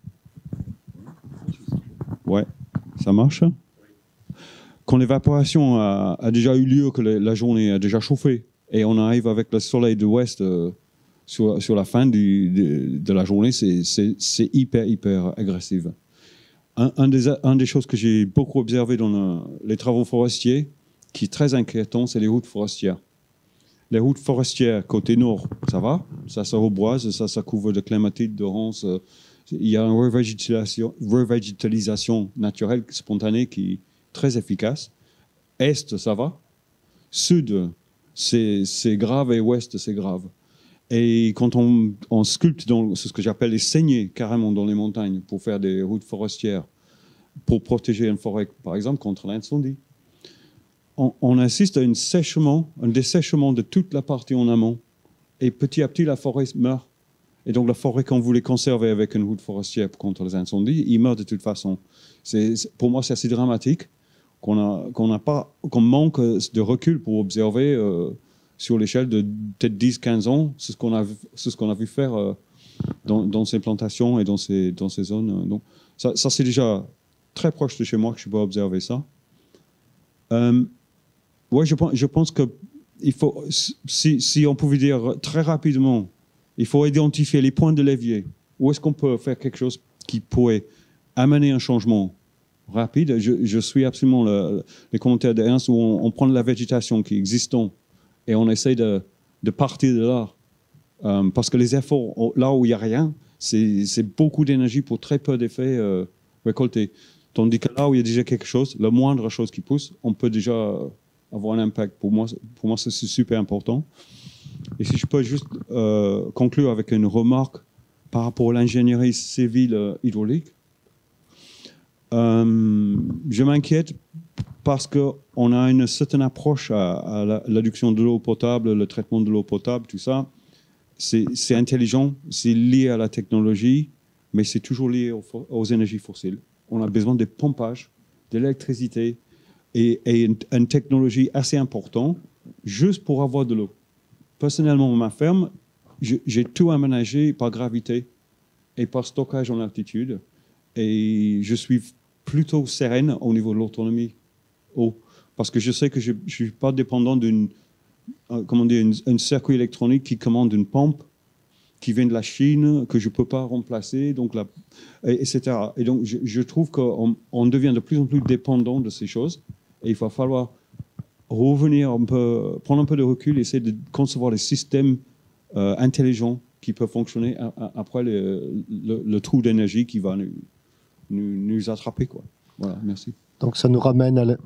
Ouais, ça marche. Quand l'évaporation a, a déjà eu lieu, que la, la journée a déjà chauffé, et on arrive avec le soleil de l'ouest... Euh, Sur, sur la fin du, de, de la journée, c'est, c'est, c'est hyper, hyper agressif. Un, un, des, un des choses que j'ai beaucoup observé dans le, les travaux forestiers, qui est très inquiétant, c'est les routes forestières. Les routes forestières côté nord, ça va, ça se reboise, ça, ça couvre de clématites, de ronces. Il y a une revégétalisation, revégétalisation naturelle, spontanée, qui est très efficace. Est, ça va. Sud, c'est, c'est grave, et ouest, c'est grave. Et quand on, on sculpte dans ce que j'appelle les saignées, carrément dans les montagnes, pour faire des routes forestières, pour protéger une forêt, par exemple, contre l'incendie, on, on assiste à un sèchement, un dessèchement de toute la partie en amont. Et petit à petit, la forêt meurt. Et donc, la forêt qu'on voulait conserver avec une route forestière contre les incendies, il meurt de toute façon. C'est, pour moi, c'est assez dramatique qu'on, a, qu'on, a pas, qu'on manque de recul pour observer... Euh, sur l'échelle de peut-être dix quinze ans, c'est ce qu'on a, c'est ce qu'on a vu faire euh, dans, dans ces plantations et dans ces, dans ces zones. Donc, ça, ça c'est déjà très proche de chez moi que je peux observer ça. Euh, ouais, je pense, je pense que il faut, si, si on pouvait dire très rapidement, il faut identifier les points de levier. Où est-ce qu'on peut faire quelque chose qui pourrait amener un changement rapide? Je, je suis absolument le, les commentaires d'Ernst où on, on prend de la végétation qui est existante et on essaie de, de partir de là. Euh, parce que les efforts, là où il n'y a rien, c'est beaucoup d'énergie pour très peu d'effets euh, récoltés. Tandis que là où il y a déjà quelque chose, la moindre chose qui pousse, on peut déjà avoir un impact. Pour moi, pour moi c'est super important. Et si je peux juste euh, conclure avec une remarque par rapport à l'ingénierie civile euh, hydraulique, euh, je m'inquiète parce qu'on a une certaine approche à, à l'adduction de l'eau potable, le traitement de l'eau potable, tout ça. C'est intelligent, c'est lié à la technologie, mais c'est toujours lié aux, aux énergies fossiles. On a besoin de pompage, de l'électricité et, et une, une technologie assez importante juste pour avoir de l'eau. Personnellement, ma ferme, j'ai tout aménagé par gravité et par stockage en altitude. Et je suis plutôt sereine au niveau de l'autonomie eau. Parce que je sais que je ne suis pas dépendant d'une, comment dire, une, un circuit électronique qui commande une pompe qui vient de la Chine, que je ne peux pas remplacer, donc la, et, etc. Et donc, je, je trouve qu'on on devient de plus en plus dépendant de ces choses. Et il va falloir revenir un peu, prendre un peu de recul, essayer de concevoir des systèmes euh, intelligents qui peuvent fonctionner a, a, après le, le, le trou d'énergie qui va nous, nous, nous attraper, quoi. Voilà, merci. Donc ça nous ramène à la...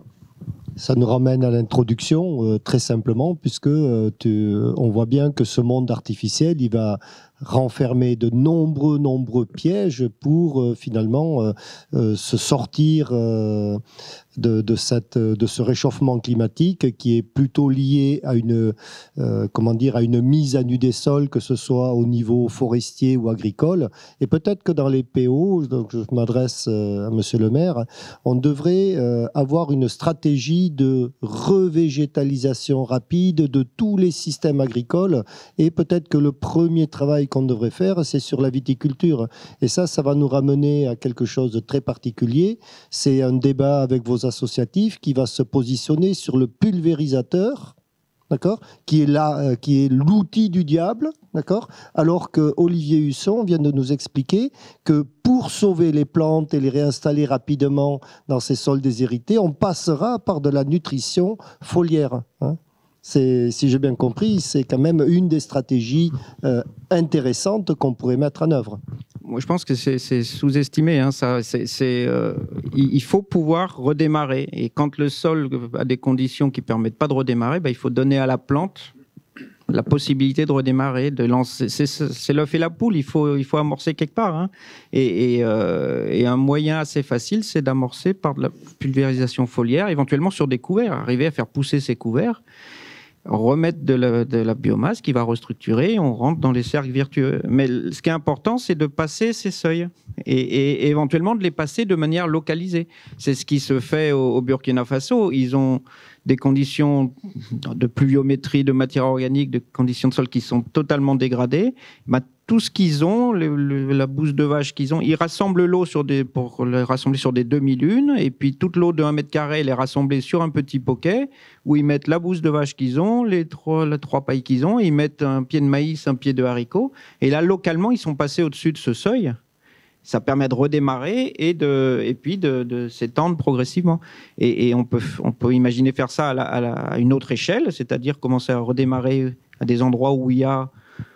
Ça nous ramène à l'introduction, euh, très simplement, puisque euh, tu, on voit bien que ce monde artificiel, il va renfermer de nombreux, nombreux pièges pour euh, finalement euh, euh, se sortir euh, de, de, cette, de ce réchauffement climatique qui est plutôt lié à une, euh, comment dire, à une mise à nu des sols, que ce soit au niveau forestier ou agricole. Et peut-être que dans les P O, donc je m'adresse à Monsieur le maire, on devrait euh, avoir une stratégie de revégétalisation rapide de tous les systèmes agricoles. Et peut-être que le premier travail qu'on devrait faire, c'est sur la viticulture. Et ça, ça va nous ramener à quelque chose de très particulier. C'est un débat avec vos associatifs qui va se positionner sur le pulvérisateur, d'accord, qui est là, euh, qui est l'outil du diable, d'accord, alors que Olivier Husson vient de nous expliquer que pour sauver les plantes et les réinstaller rapidement dans ces sols déshérités, on passera par de la nutrition foliaire, hein. C'est, si j'ai bien compris, c'est quand même une des stratégies euh, intéressantes qu'on pourrait mettre en œuvre. Moi, je pense que c'est sous-estimé. Hein, ça, c'est, c'est, euh, il faut pouvoir redémarrer. Et quand le sol a des conditions qui ne permettent pas de redémarrer, bah, il faut donner à la plante la possibilité de redémarrer, de lancer. C'est l'œuf et la poule, il faut, il faut amorcer quelque part. Hein. Et, et, euh, et un moyen assez facile, c'est d'amorcer par de la pulvérisation foliaire, éventuellement sur des couverts, arriver à faire pousser ces couverts, remettre de la, de la biomasse qui va restructurer, on rentre dans les cercles vertueux. Mais ce qui est important, c'est de passer ces seuils et, et, et éventuellement de les passer de manière localisée. C'est ce qui se fait au, au Burkina Faso. Ils ont des conditions de pluviométrie, de matière organique, de conditions de sol qui sont totalement dégradées. Bah, tout ce qu'ils ont, le, le, la bouse de vache qu'ils ont, ils rassemblent l'eau sur des, pour les rassembler sur des demi-lunes, et puis toute l'eau de un mètre carré, elle est rassemblée sur un petit poquet, où ils mettent la bouse de vache qu'ils ont, les trois, les trois pailles qu'ils ont, ils mettent un pied de maïs, un pied de haricot, et là, localement, ils sont passés au-dessus de ce seuil. Ça permet de redémarrer et, de, et puis de, de s'étendre progressivement. Et, et on, peut, on peut imaginer faire ça à, la, à, la, à une autre échelle, c'est-à-dire commencer à redémarrer à des endroits où il y a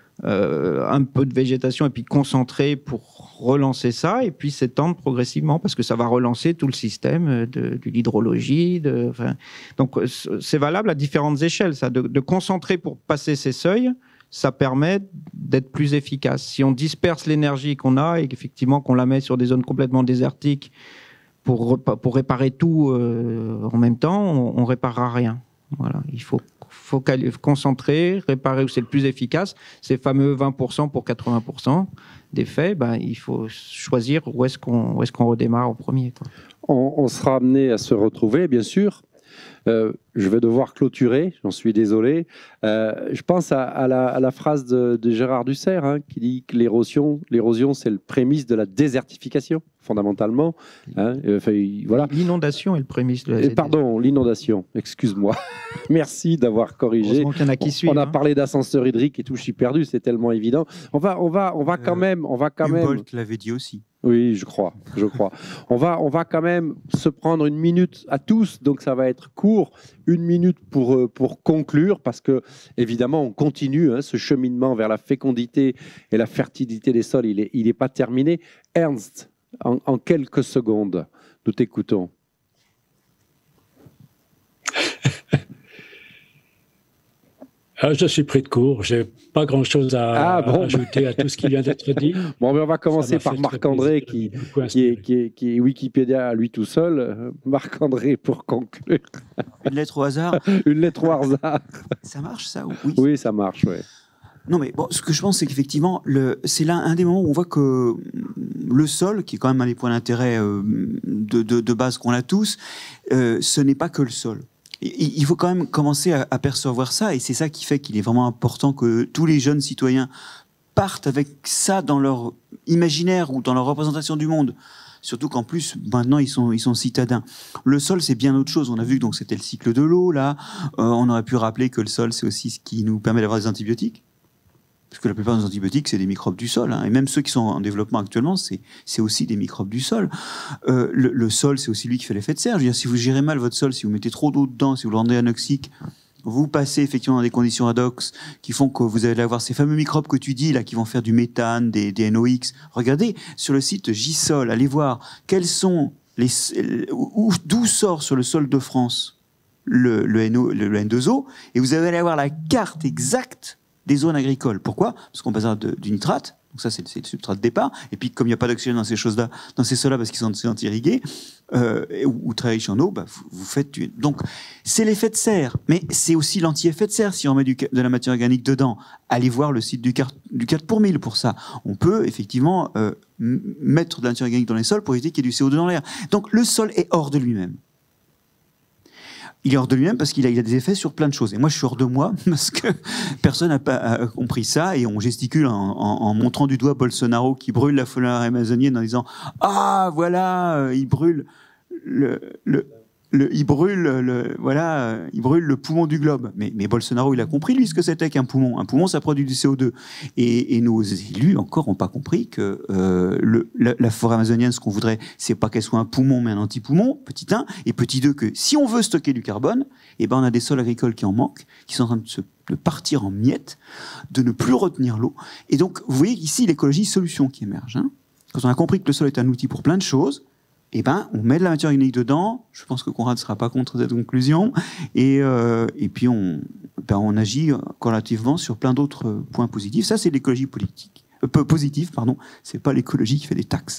euh, un peu de végétation et puis concentrer pour relancer ça et puis s'étendre progressivement parce que ça va relancer tout le système de, de l'hydrologie. Enfin, donc c'est valable à différentes échelles, ça, de, de concentrer pour passer ces seuils. Ça permet d'être plus efficace. Si on disperse l'énergie qu'on a et qu'effectivement qu'on la met sur des zones complètement désertiques pour, pour réparer tout euh, en même temps, on ne réparera rien. Voilà. Il faut, faut concentrer, réparer où c'est le plus efficace. Ces fameux vingt pour cent pour quatre-vingts pour cent des faits, ben, il faut choisir où est-ce qu'on où est-ce qu'on redémarre au premier, quoi. On, on sera amené à se retrouver, bien sûr. Euh, je vais devoir clôturer, j'en suis désolé. Euh, je pense à, à, la, à la phrase de, de Gérard Dussert, hein, qui dit que l'érosion, l'érosion, c'est le prémisse de la désertification, fondamentalement. Hein, enfin, voilà. L'inondation est le prémisse de la Et pardon, l'inondation, excuse-moi. Merci d'avoir corrigé. Heureusement qu'il y en a qui on, suivent, on a hein. parlé d'ascenseur hydrique et tout, je suis perdu, c'est tellement évident. On va, on va, on va quand Euh, même, on va quand même. Humboldt l'avait dit aussi. Oui, je crois, je crois. On va, on va quand même se prendre une minute à tous, donc ça va être court, une minute pour, euh, pour conclure, parce que évidemment on continue hein, ce cheminement vers la fécondité et la fertilité des sols, il n'est il est pas terminé. Ernst, en, en quelques secondes, nous t'écoutons. Ah, je suis pris de court, j'ai pas grand-chose à, Ah, bon, à ajouter à tout ce qui vient d'être dit. Bon, mais on va commencer Ça m'a par fait Marc-André, très qui, plaisir, beaucoup qui, est, inspiré. qui, est, qui est Wikipédia à lui tout seul. Euh, Marc-André, pour conclure. Une lettre au hasard, Une lettre au hasard. ça marche ça? Oui. Oui, ça marche, ouais. Non, mais bon, ce que je pense, c'est qu'effectivement, le- c'est là un des moments où on voit que le sol, qui est quand même un des points d'intérêt euh, de, de, de base qu'on a tous, euh, ce n'est pas que le sol. Et- Il faut quand même commencer à, à percevoir ça, et c'est ça qui fait qu'il est vraiment important que tous les jeunes citoyens partent avec ça dans leur imaginaire ou dans leur représentation du monde. Surtout qu'en plus, maintenant, ils sont, ils sont citadins. Le sol, c'est bien autre chose. On a vu que donc c'était le cycle de l'eau, là. Euh, on aurait pu rappeler que le sol, c'est aussi ce qui nous permet d'avoir des antibiotiques. Parce que la plupart des antibiotiques, c'est des microbes du sol. Hein. Et même ceux qui sont en développement actuellement, c'est c'est aussi des microbes du sol. Euh, le, le sol, c'est aussi lui qui fait l'effet de serre. Je veux dire, si vous gérez mal votre sol, si vous mettez trop d'eau dedans, si vous le rendez anoxique, vous passez effectivement dans des conditions redox qui font que vous allez avoir ces fameux microbes que tu dis, là, qui vont faire du méthane, des, des N O X. Regardez, sur le site J-Sol, allez voir quels sont les, où- d'où sort sur le sol de France le, le, N O, le, le N deux O, et vous allez avoir la carte exacte des zones agricoles. Pourquoi? Parce qu'on passe de- du nitrate, donc ça c'est le, c'est le substrat de départ, et puis comme il n'y a pas d'oxygène dans ces choses-là, dans ces sols-là, parce qu'ils sont sont anti-irrigués, euh, et- ou, ou très riches en eau, bah, vous, vous faites du... Donc c'est l'effet de serre, mais c'est aussi l'anti-effet de serre si on met du, ca- de la matière organique dedans. Allez voir le site du, car- du quatre pour mille pour ça. On peut effectivement euh, m- mettre de la matière organique dans les sols pour éviter qu'il y ait du C O deux dans l'air. Donc le sol est hors de lui-même. Il est hors de lui-même parce qu'il a, il a des effets sur plein de choses. Et moi, je suis hors de moi parce que personne n'a pas a compris ça et on gesticule en, en, en montrant du doigt Bolsonaro qui brûle la forêt amazonienne en disant « Ah, voilà, euh, il brûle le... le Le, il brûle le, voilà, euh, il brûle le poumon du globe. Mais, mais Bolsonaro, il a compris, lui, ce que c'était qu'un poumon. Un poumon, ça produit du C O deux. Et, et nos élus, encore, n'ont pas compris que euh, le, la, la forêt amazonienne, ce qu'on voudrait, c'est pas qu'elle soit un poumon, mais un anti-poumon, petit un. Et petit deux, que si on veut stocker du carbone, eh ben, on a des sols agricoles qui en manquent, qui sont en train de, se, de partir en miettes, de ne plus retenir l'eau. Et donc, vous voyez ici l'écologie solution qui émerge. Hein. Quand on a compris que le sol est un outil pour plein de choses, eh ben, on met de la matière organique dedans. Je pense que Conrad ne sera pas contre cette conclusion. Et, euh, et puis, on, ben, on agit corrélativement sur plein d'autres points positifs. Ça, c'est l'écologie politique. Euh, positive, pardon. C'est pas l'écologie qui fait des taxes.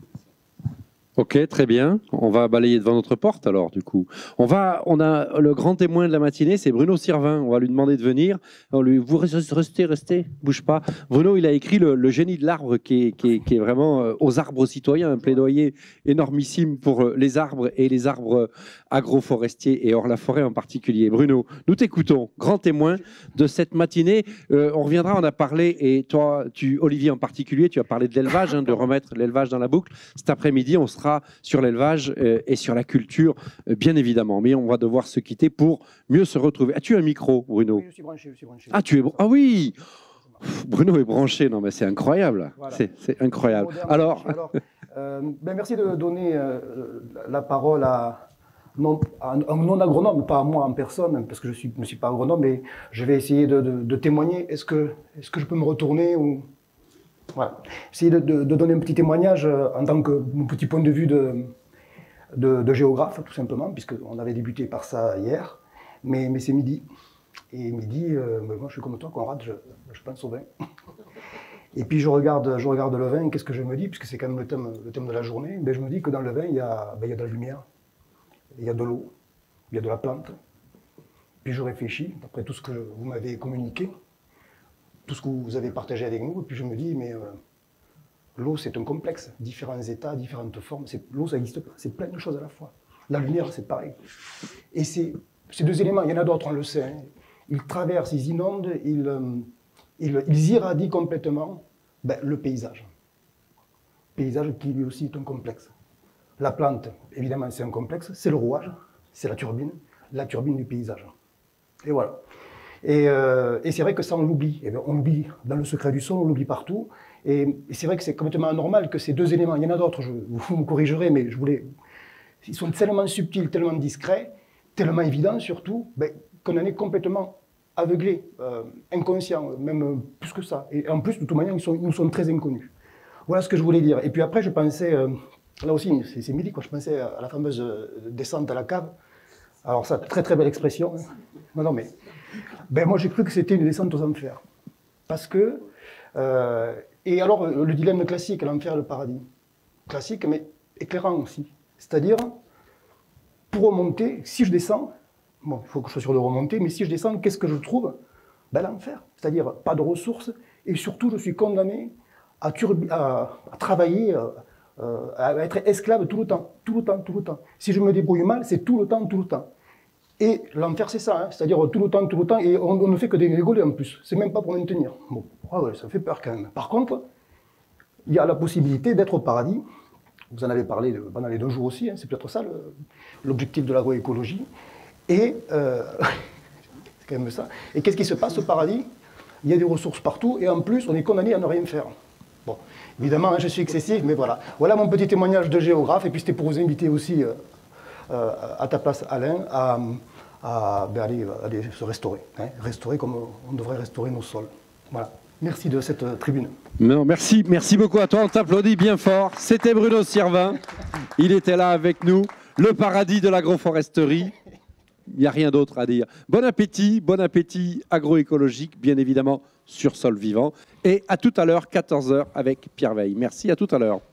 Ok, très bien. On va balayer devant notre porte alors, du coup. On va, on a le grand témoin de la matinée, c'est Bruno Sirvin. On va lui demander de venir. On lui, vous restez, restez, bouge pas. Bruno, il a écrit le, le génie de l'arbre, qui est, qui est, qui est vraiment euh, aux arbres citoyens, un plaidoyer énormissime pour euh, les arbres et les arbres agroforestiers et hors la forêt en particulier. Bruno, nous t'écoutons, grand témoin de cette matinée. Euh, on reviendra, on a parlé, et toi, tu, Olivier en particulier, tu as parlé de l'élevage, hein, de remettre l'élevage dans la boucle. Cet après-midi, on sera sur l'élevage euh, et sur la culture, euh, bien évidemment. Mais on va devoir se quitter pour mieux se retrouver. As-tu un micro, Bruno? Oui, je suis branché, je suis branché. Ah, tu es... Ah oui, Bruno est branché. Non, mais c'est incroyable. Voilà. C'est, c'est incroyable. Moderne, Alors, alors euh, ben merci de donner euh, la parole à, non, à un non-agronome, pas à moi en personne, parce que je suis, ne suis pas agronome, mais je vais essayer de, de, de témoigner. Est-ce que, est-ce que je peux me retourner ou... Voilà. Essayer de, de, de donner un petit témoignage euh, en tant que mon petit point de vue de, de, de géographe, tout simplement, puisqu'on avait débuté par ça hier, mais, mais c'est midi. Et midi, euh, moi je suis comme toi, Conrad, je, je pense au vin. Et puis je regarde, je regarde le vin, qu'est-ce que je me dis, puisque c'est quand même le thème, le thème de la journée, ben, je me dis que dans le vin, il y a, ben, il y a de la lumière, il y a de l'eau, il y a de la plante. Puis je réfléchis, après tout ce que vous m'avez communiqué, tout ce que vous avez partagé avec nous, et puis je me dis, mais euh, l'eau c'est un complexe, différents états, différentes formes, l'eau ça n'existe pas, c'est plein de choses à la fois. La lumière, c'est pareil. Et ces, ces deux éléments, il y en a d'autres, on le sait. Hein. Ils traversent, ils inondent, ils, euh, ils, ils irradient complètement ben, le paysage. Paysage qui lui aussi est un complexe. La plante, évidemment, c'est un complexe, c'est le rouage, c'est la turbine, la turbine du paysage. Et voilà. Et, euh, et c'est vrai que ça, on l'oublie. On l'oublie dans le secret du son, on l'oublie partout. Et, et c'est vrai que c'est complètement anormal que ces deux éléments, il y en a d'autres, je, vous me corrigerez, mais je voulais... Ils sont tellement subtils, tellement discrets, tellement évidents surtout, ben, qu'on en est complètement aveuglé, euh, inconscient, même plus que ça. Et en plus, de toute manière, ils, sont, ils nous sont très inconnus. Voilà ce que je voulais dire. Et puis après, je pensais, euh, là aussi, c'est midi, quoi, je pensais à la fameuse descente à la cave. Alors ça, très très belle expression. Hein. Non, non, mais... Ben, moi, j'ai cru que c'était une descente aux enfers. Parce que... Euh, et alors, le dilemme classique, l'enfer et le paradis. Classique, mais éclairant aussi. C'est-à-dire, pour remonter, si je descends, bon, il faut que je sois sûr de remonter, mais si je descends, qu'est-ce que je trouve? Ben, l'enfer. C'est-à-dire, pas de ressources, et surtout, je suis condamné à, à, à travailler, euh, à être esclave tout le temps, tout le temps, tout le temps. Si je me débrouille mal, c'est tout le temps, tout le temps. Et l'enfer, c'est ça, hein, c'est-à-dire tout le temps, tout le temps, et on, on ne fait que dégoler en plus. C'est même pas pour maintenir. Bon, ah ouais, ça fait peur quand même. Par contre, il y a la possibilité d'être au paradis. Vous en avez parlé pendant les deux jours aussi, hein, c'est peut-être ça l'objectif de l'agroécologie. Et euh, c'est quand même ça. Et qu'est-ce qui se passe au paradis? Il y a des ressources partout, et en plus, on est condamné à ne rien faire. Bon, évidemment, hein, je suis excessif, mais voilà. Voilà mon petit témoignage de géographe, et puis c'était pour vous inviter aussi, euh, euh, à ta place, Alain, à, à ben, aller, aller se restaurer. Hein, restaurer comme on devrait restaurer nos sols. Voilà. Merci de cette tribune. Non, merci, merci beaucoup à toi. On t'applaudit bien fort. C'était Bruno Sirvin. Il était là avec nous. Le paradis de l'agroforesterie. Il n'y a rien d'autre à dire. Bon appétit, bon appétit agroécologique, bien évidemment, sur sol vivant. Et à tout à l'heure, quatorze heures, avec Pierre Veille. Merci, à tout à l'heure.